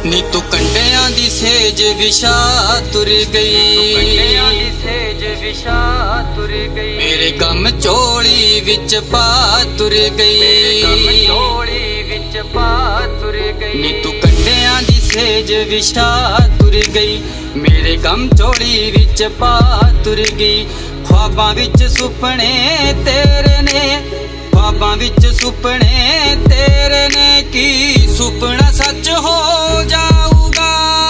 नी तू कंडियां दी सेज विछा तुर गई मेरे गम चोली विच पा तुर गई नी तू कंडियां दी सेज विछा तुर गई मेरे गम चोली विच पा तुर गई ख्वाबां विच सुपने तेरे ने ख्वाबां विच सुपने तेरे ने की सुपना सच हो जाऊगा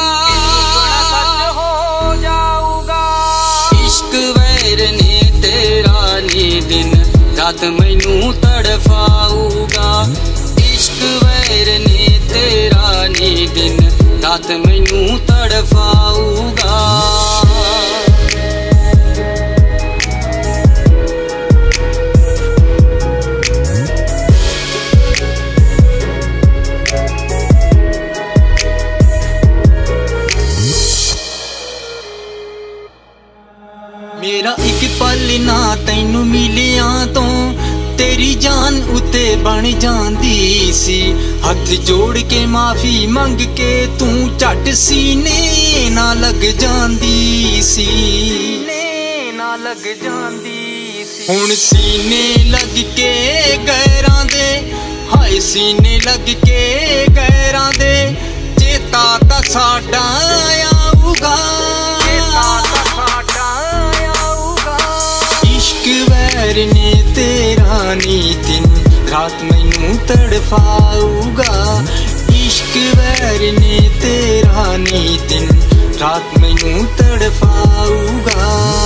इश्क वैर ने तेरा नी दिन रात मैनू तड़फाऊगा इश्क वैर ने तेरा नी दिन रात मैनू तड़फाऊगा मेरा एक पल ना तैनू मिलिया तो तेरी जान उते बन जांदी सी हथ जोड़ के माफी मंग के तू झट सीने ना लग जांदी सी हुण सीने लग के गैरां दे हाय सीने लग के गैरां दे चेता तां साडा आऊगा इश्क वैर ने तेरा नी दिन रात मैनू तड़फाऊगा इश्क वैर ने तेरा नी दिन रात मैनू तड़फाऊगा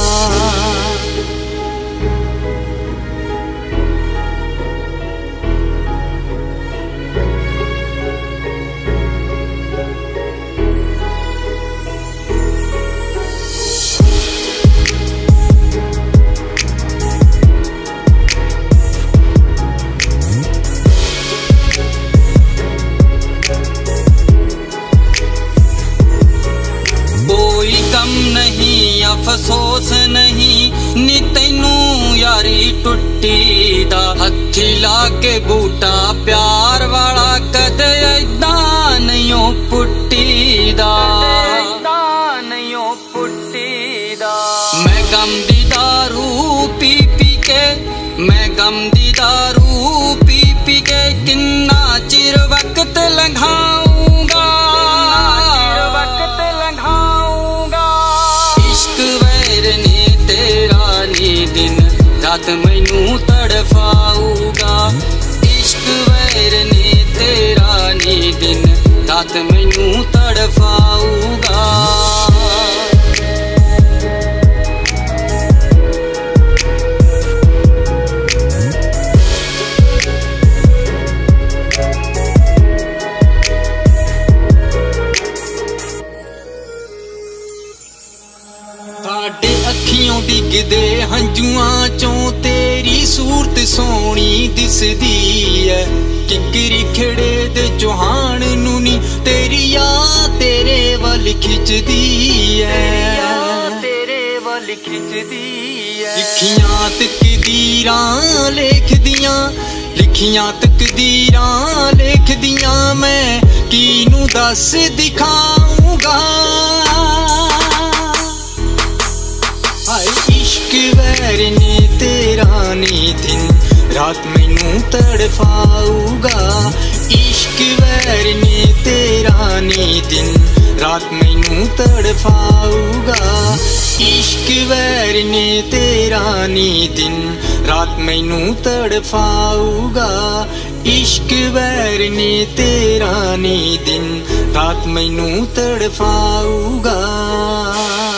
नहीं अफसोस नहीं नी तैनू यारी टुट्टी दा हथी ला के बूटा प्यार वाला कदे ऐदां नहीं पुट्टी दा मैं गम दी दारू पी पी के मैं गम दी दारू पी पी के किन्ना चिर वक्त लंघाऊंगा दिन रात मैनू तड़फाऊगा इश्क वैर ने तेरा नी दिन रात मैनू तड़फाऊगा साडे अखियों डिगदे हंजुआं चों तेरी सूरत सोहनी दिसदी है किकरी खड़े दे चौहान नू नी तेरी याद तेरे वल खिचदी है लिखियां तकदीरां लिखदियां मैं कीनू दस दिखाऊंगा इश्क वैर ने तेरा नी दिन रात मैनू तड़फाऊगा इश्क वैर ने तेरा नी दिन रात मैनू तड़फाऊगा इश्क वैर ने तेरा नी दिन रात मैनू तड़फाऊगा इश्क वैर ने तेरा नी दिन रात मैनू तड़फाऊगा।